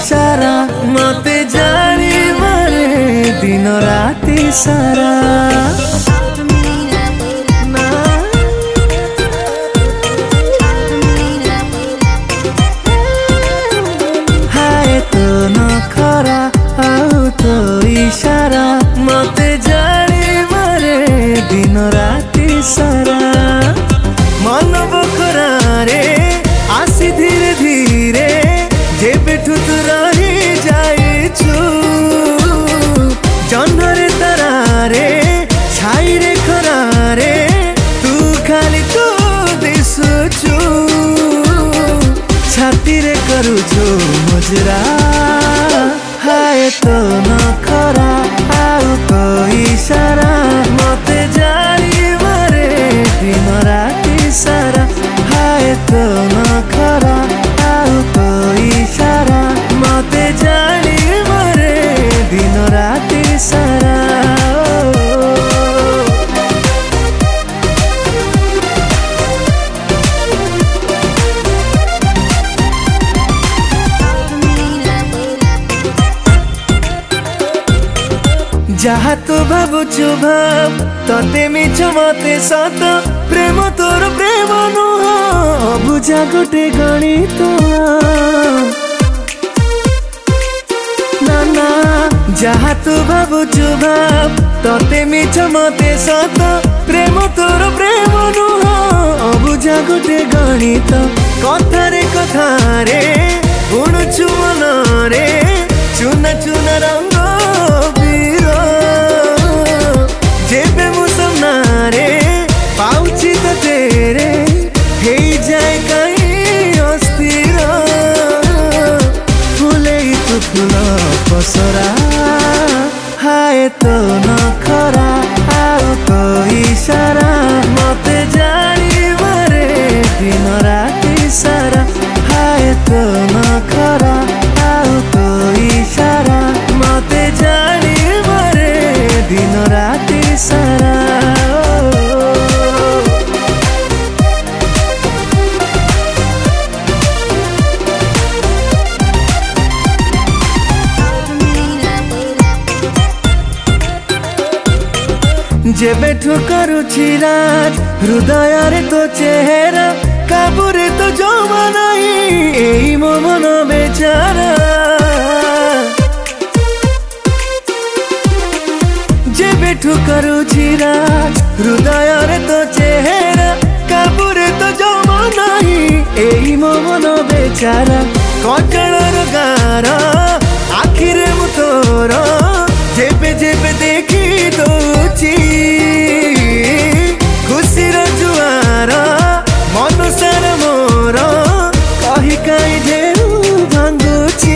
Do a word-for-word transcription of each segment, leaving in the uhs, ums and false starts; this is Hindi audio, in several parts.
इशारा मते जानी मारे दिन राति सारा। हाय तो नखरा आउ तो इशारा मते जानी मारे दिन राति सारा। मन बखरा रे आसी धीरे धीरे जेबेठू तू रही जाइछु जन्नरे तारारे छाई रे खरारे तू खाली तू दिसुछु छाती रे करुछु मुजरा। हाय तो नखरा आउ तो इशारा मते जानी मारे दिन राति सारा। हाय तो नखरा आउ तो इशारा मते जानी मारे दिन राति सारा। जहा तो भावुछु भाव तते मिछ मते सत प्रेम तोर प्रेम नुह बुझा गोटे गणित। ना ना जहा तो भावुछु भाव तते मिछ मते सत प्रेम तोर प्रेम नुह बुझा गोटे गणित। कथारे कथारे गुणुछु मनरे चुना चुना रंग जेबे मु सामनारे पाउछि तो तेरे हे जाए कहीं अस्थिर फुले तू फुल पसरा। हाय तो नखरा आउ तो इशारा मते जानी मारे दिन राति सारा। हाय तो नखरा आउ तो इशारा मते जानी मारे दिन राति सारा। जेबेठू करुछि राज हृदय रे तो चेहरा काबुरे तो जमा नहीं एई मो मन बेचारा। जेबेठू करुछि राज हृदय रे तो चेहरा काबुरे तो जमा नहीं एई मो मन बेचारा। कचड़र गार आखिरे मु तोर जेबे जेबे देखी दउछि खुशीर जुआर मन सार मोर कही कहीं ढेउ भांगुछि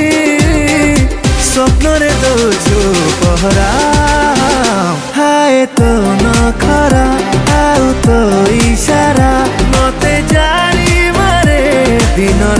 स्वप्न रे दउछु पहरा। हाय तो नखरा आउ तो इशारा मते जानी मारे दिन